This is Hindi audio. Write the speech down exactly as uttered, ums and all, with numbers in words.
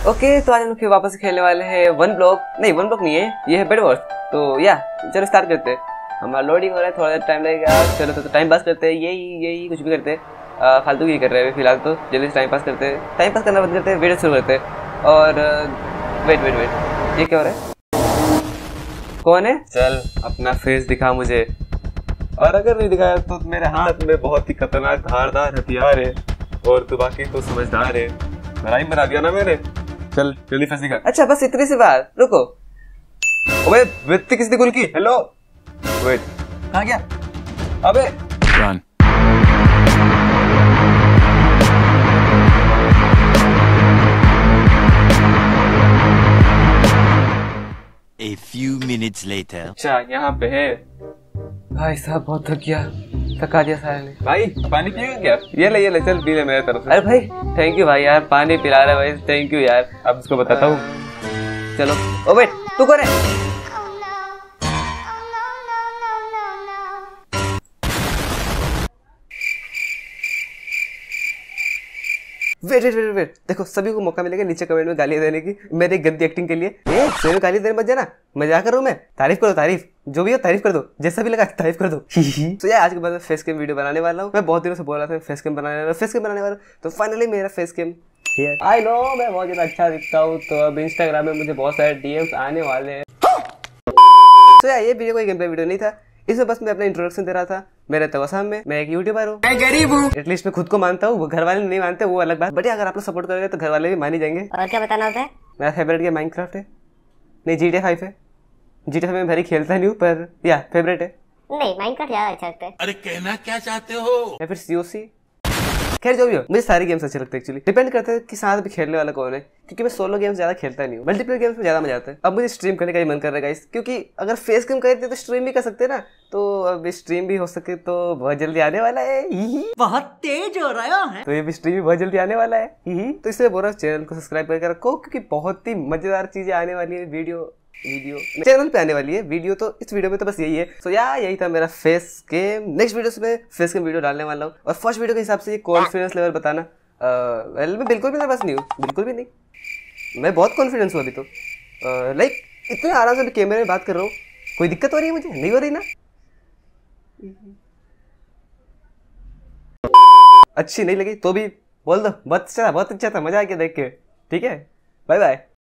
ओके तो आज हम लोग फिर वापस खेलने वाले हैं वन ब्लॉक, नहीं वन ब्लॉक नहीं है, ये है बेड वॉर्स। तो या चलो स्टार्ट करते हैं। हमारा लोडिंग हो रहा है, थोड़ा टाइम लगेगा। चलो तो, तो टाइम पास करते हैं, यही यही कुछ भी करते हैं, फालतू की कर रहे हैं फिलहाल। तो जल्दी से टाइम पास करते हैं, टाइम पास करना बंद करते हैं, वीडियो शुरू करते हैं। और वेट वेट वेट ये क्या हो रहा है? कौन है? चल अपना फेस दिखा मुझे, और अगर नहीं दिखाया तो मेरे हाथ में बहुत ही खतरनाक धारदार हथियार है, और तू बाकी तो समझदार है। लड़ाई बना दिया ना मैंने। चल जल्दी फेस दिखा। अच्छा बस इतनी सी बात, रुको। ओए व्यक्ति किसने कॉल की? हेलो वेट, कहाँ गया? अबे run. A few minutes later. अच्छा यहाँ पे है। भाई साहब बहुत थक गया, थका दिया सारे ने। भाई पानी पिएगा क्या? ये ले ये ले, चल पी ले मेरे तरफ से। अरे भाई थैंक यू भाई, यार पानी पिला रहा है भाई, थैंक यू यार। अब उसको बताता हूँ। चलो ओ वेट, तू कौन है? वेट वेट वेट वेट, देखो सभी को मौका मिलेगा नीचे कमेंट में गालियां देने की मेरी गंदी एक्टिंग के लिए। ए सभी गाली देने मत जाना, मजाक कर रहा हूं मैं। तारीफ करो, तारीफ जो भी हो तारीफ कर दो, जैसा भी लगा तारीफ कर दो। तो यार आज के बाद मैं फेस कैम वीडियो बनाने वाला हूँ। मैं बहुत दिनों से बोल रहा था फेस कैम बनाने वाला फेस कैम बनाने वाला तो फाइनली मेरा face cam here. I know मैं बहुत ज्यादा अच्छा दिखता हूँ, तो अब इंस्टाग्राम में मुझे बहुत सारे डीएम्स आने वाले हैं। तो यार ये वीडियो कोई गेम प्ले वीडियो नहीं था, इसमें बस मैं अपना इंट्रोडक्शन दे रहा था। मेरे तवसाम में मैं एक यूट्यूबर हूँ, मैं गरीब हूँ, एटलीस्ट मैं खुद को मानता हूँ, घर वाले नहीं मानते वो अलग बात। बट अगर आप लोग सपोर्ट करोगे तो घर वाले भी मान ही जाएंगे। और क्या बताना होता है? मेरा फेवरेट गेम माइनक्राफ्ट है, नहीं जी टी ए फाइव है। जी टी ए फाइव में भरी खेलता नहीं हूँ, पर या फेवरेट है। नहीं माइनक्राफ्ट ज्यादा अच्छा लगता है। अरे कहना क्या चाहते हो? या फिर सी ओ सी। खैर जो भी हो, मुझे सारे गेम्स अच्छे लगते हैं। एक्चुअली डिपेंड करता है कि साथ भी खेलने वाला कौन है, क्योंकि मैं सोलो गेम्स ज्यादा खेलता नहीं हूँ, मल्टीप्लेयर गेम्स में ज्यादा मजा आता है। अब मुझे स्ट्रीम करने का ही मन कर रहा है गाइस, क्योंकि अगर फेस गेम करते तो स्ट्रीम भी कर सकते हैं ना, तो अब स्ट्रीम भी हो सके तो बहुत जल्दी आने वाला है। बहुत तेज हो रहा है तो ये भी स्ट्रीम भी बहुत जल्दी आने वाला है। तो इसलिए बोल रहा हूँ चैनल को सब्सक्राइब करके रखो, क्योंकि बहुत ही मजेदार चीजें आने वाली है। वीडियो वीडियो चैनल पे आने वाली है वीडियो, तो इस वीडियो में तो बस यही है। सो यार यही था मेरा फेस गेम। नेक्स्ट वीडियो में फेस गेम वीडियो डालने वाला हूँ, और फर्स्ट वीडियो के हिसाब से ये कॉन्फिडेंस लेवल बताना। वेल uh, मैं बिल्कुल भी नर्वस नहीं हूँ, बिल्कुल भी नहीं, मैं बहुत कॉन्फिडेंस हूँ अभी तो। लाइक uh, इतने आराम से मैं कैमरे में बात कर रहा हूँ। कोई दिक्कत हो रही है मुझे? नहीं हो रही ना? अच्छी नहीं लगी तो भी बोल दो, बहुत अच्छा था, बहुत अच्छा था, मजा आ गया देख के। ठीक है, बाय बाय।